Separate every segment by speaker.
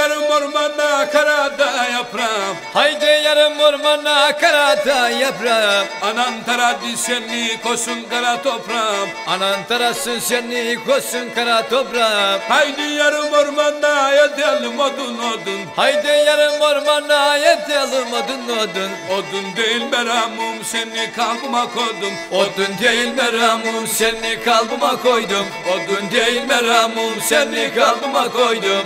Speaker 1: yarım ormana karada yaprağım.
Speaker 2: Haydi yarım ormana karada yaprağım.
Speaker 1: Anan tradisyonli koşun kara toprağım.
Speaker 2: Anan tarasın seni koşsun kara toprağım.
Speaker 1: Haydi yarım ormana edelim odun odun.
Speaker 2: Haydi yarım ormana yetelim odun odun.
Speaker 1: Odun değil meramım seni kalbıma koydum.
Speaker 2: Odun değil meramım seni kalbıma koydum. Odun değil meramım seni kalbıma koydum.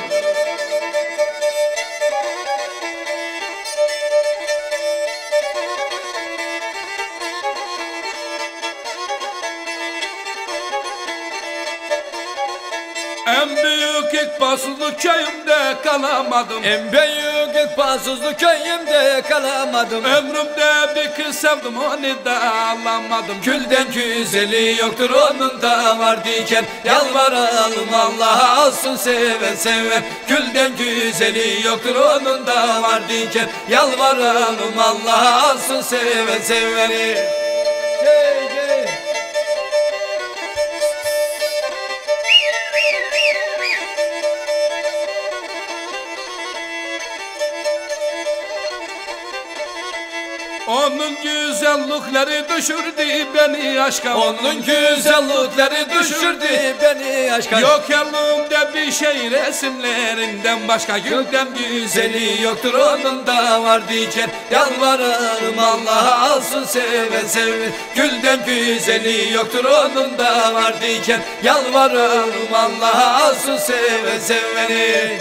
Speaker 1: En büyük ikbasızlık köyümde kalamadım.
Speaker 2: En büyük ikbasızlık köyümde kalamadım.
Speaker 1: Ömrümde bir kız sevdim onu da alamadım.
Speaker 2: Külden güzeli yoktur onun da var diken. Yalvaralım Allah'a alsın seven seven. Külden güzeli yoktur onun da var diken. Yalvaralım Allah'a alsın seven seveni. Gey gey.
Speaker 1: Onun güzellikleri düşürdü beni aşka.
Speaker 2: Onun güzellikleri düşürdü beni aşka.
Speaker 1: Yok yanımda bir şey resimlerinden başka. Gülden güzeli
Speaker 2: Yoktur onun da var diken. Yalvarırım Allah'a alsın seven seven. Gülden güzeli yoktur onun da var diken. Yalvarırım Allah'a alsın seven seveni.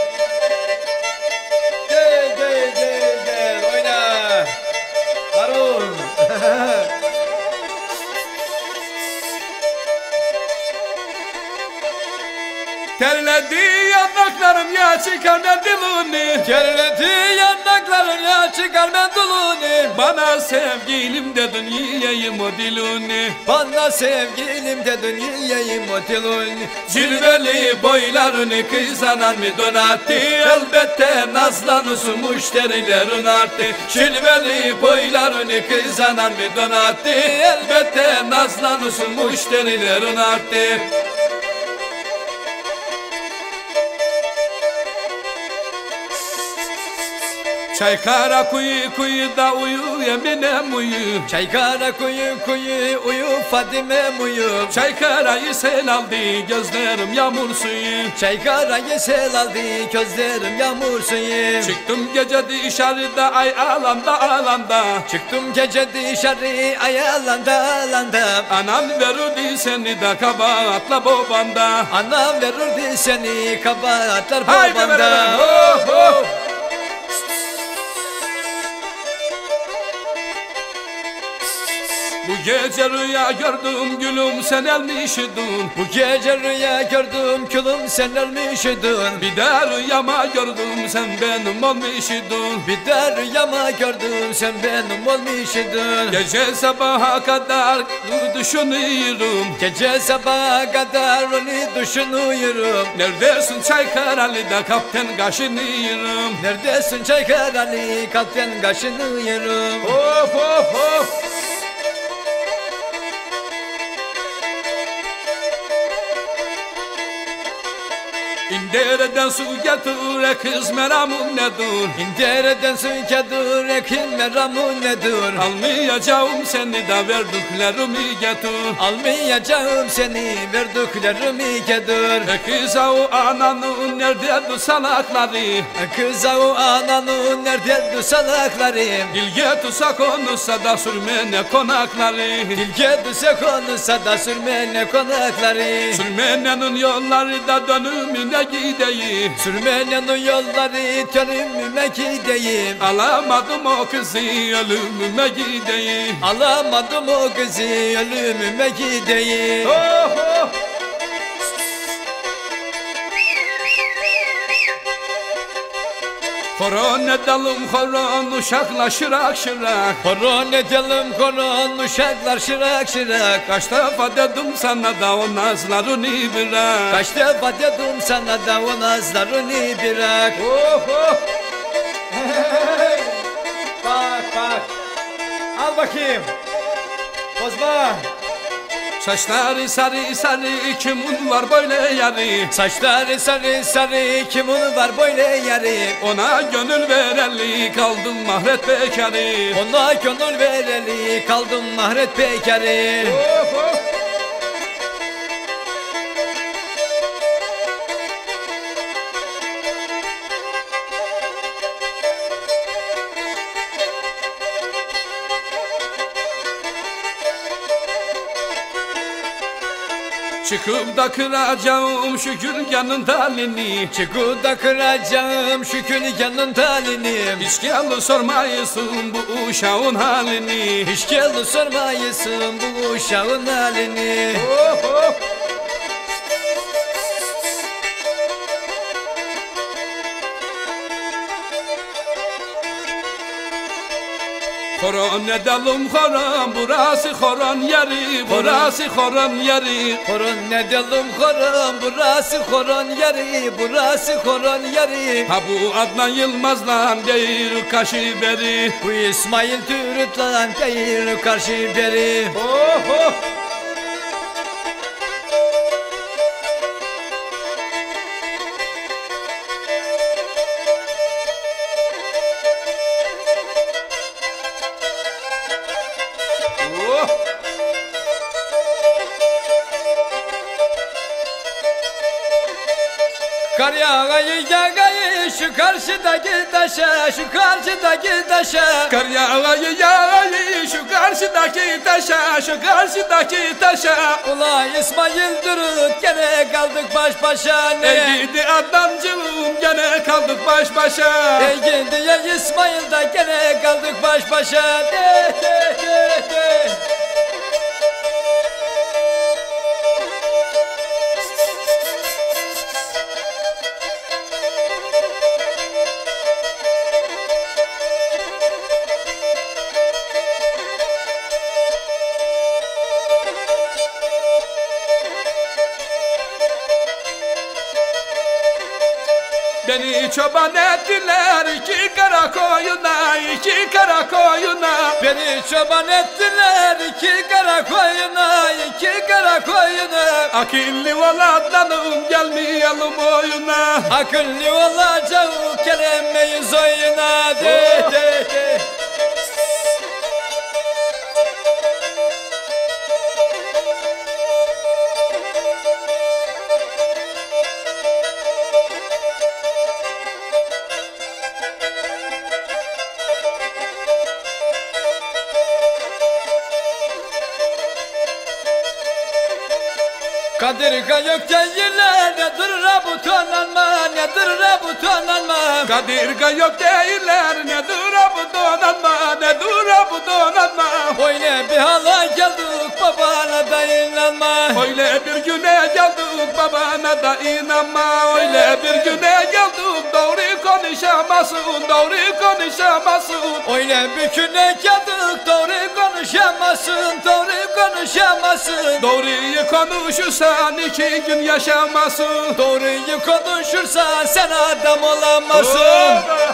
Speaker 2: Gel gel gel gel oyna Harun.
Speaker 1: terledi yanaklarım ya çıkar mendilini.
Speaker 2: Terledi yanakların ya çıkar mendulunu.
Speaker 1: Bana sevgilim dedin yiyeyim o dilini.
Speaker 2: Bana sevgilim dedin yiyeyim o dilini.
Speaker 1: Cilveli boylarını kızanan mı donattı? Elbette nazlanısı müşterilerin arttı. Cilveli boylarını kızanan mı donattı? Elbette nazlanısı müşterilerin arttı. Çaykara kuyu da uyu Eminem uyu.
Speaker 2: Çaykara kuyu uyu Fadime uyu.
Speaker 1: Çaykarayı sel aldı gözlerim yağmur suyu.
Speaker 2: Çaykarayı sel aldı gözlerim yağmur suyu.
Speaker 1: Çıktım gece dışarıda ay alanda.
Speaker 2: Çıktım gece dışarı ay alanda.
Speaker 1: Anan verirdi seni de kabahatla babanda.
Speaker 2: Anam verirdi seni kabahatlar
Speaker 1: Haydi
Speaker 2: babanda.
Speaker 1: beraber. Oh, oh. Bu gece rüya gördüm gülüm sen elmişidin.
Speaker 2: Bu gece rüya gördüm külüm sen ölmüşydün.
Speaker 1: Bir de rüyama gördüm sen benim olmuşidin.
Speaker 2: Bir de rüyama gördüm sen benim olmuşydun.
Speaker 1: Gece sabaha kadar düşünüyorum.
Speaker 2: Gece sabaha kadar onu düşünüyorum.
Speaker 1: Neredesin Çaykaralı'da kapten kaşınıyorum.
Speaker 2: Neredesin Çaykaralı kapten kaşınıyorum.
Speaker 1: Of of of. İndereden su getir kız meramın nedir?
Speaker 2: İndereden su getir ekin meramın nedir?
Speaker 1: Almayacağım seni de verdiklerimi getir.
Speaker 2: Almayacağım seni verdiklerimi getir.
Speaker 1: Kız o ananın nerede salakları?
Speaker 2: Kız o ananın nerede salakları?
Speaker 1: Dilge tutsa konuşsa da sürmene konakları.
Speaker 2: Dilge tutsa konuşsa da sürmene konakları.
Speaker 1: Sürmenenin yolları da dönümüne gideyim.
Speaker 2: Sürmenenin yolları dönümüme gideyim.
Speaker 1: Alamadım o kızı ölümüme gideyim.
Speaker 2: Alamadım o kızı ölümüme gideyim.
Speaker 1: Oh oh. Horon edelim horon uşakla şırak şırak.
Speaker 2: Horon edelim horon uşaklar şırak şırak.
Speaker 1: Kaç defa dedim sana da o nazlarını bırak.
Speaker 2: Kaç defa dedim sana da o nazlarını bırak.
Speaker 1: Oh oh.
Speaker 2: Hey. Bak bak. Al bakayım. Bozma.
Speaker 1: Saçları sarı sarı kimin var böyle yarı?
Speaker 2: Saçları sarı sarı kimin var böyle yarı?
Speaker 1: Ona gönül vereli kaldım mahret bekarı.
Speaker 2: Ona gönül vereli kaldım mahret bekarı.
Speaker 1: Çıkıp da kıracağım şu gülganın talini.
Speaker 2: Çıkıp da kıracağım şu gülganın talini.
Speaker 1: Hiç geldi sormayısın bu uşağın halini.
Speaker 2: Hiç geldi sormayısın bu uşağın halini.
Speaker 1: Horon edelim horon, burası horon yeri, burası horon yeri.
Speaker 2: Horon edelim horon, burası horon yeri, burası horon yeri.
Speaker 1: Ha bu Adnan Yılmaz'la değil kaşı beri.
Speaker 2: Bu İsmail Türüt'la değil karşı beri. Kar yağayı yağayı şu karşıdaki taşa, şu karşıdaki taşa.
Speaker 1: Kar yağayı yağayı şu karşıdaki taşa, şu karşıdaki taşa.
Speaker 2: Ula İsmail Dürüt gene kaldık baş başa.
Speaker 1: Ey gidi Adnancığım gene kaldık baş başa.
Speaker 2: Ey gidi ya İsmail da gene kaldık baş başa. De de de de.
Speaker 1: Beni çoban ettiler iki kara koyuna, iki kara koyuna.
Speaker 2: Beni çoban ettiler iki kara koyuna, iki kara koyuna.
Speaker 1: Akıllı ol Adnan'ım gelmeyelim oyuna.
Speaker 2: Akıllı olacağım gelemeyiz oyuna. De de de. Kadirga yok değiller nedir bu tonanma, nedir bu tonanma.
Speaker 1: Kadirga yok değiller nedir bu donanma, nedir bu donanma.
Speaker 2: Öyle bir hala geldik babana da inanma.
Speaker 1: Öyle bir güne geldik babana da inanma. Öyle bir güne geldik doğru konuşamazsın, doğru konuşamazsın.
Speaker 2: Öyle bir güne geldik doğru konuşamazsın, doğru konuşamazsın.
Speaker 1: Doğruyu konuşursan 2 gün yaşamazsın.
Speaker 2: Doğruyu konuşursan sen adam olamazsın.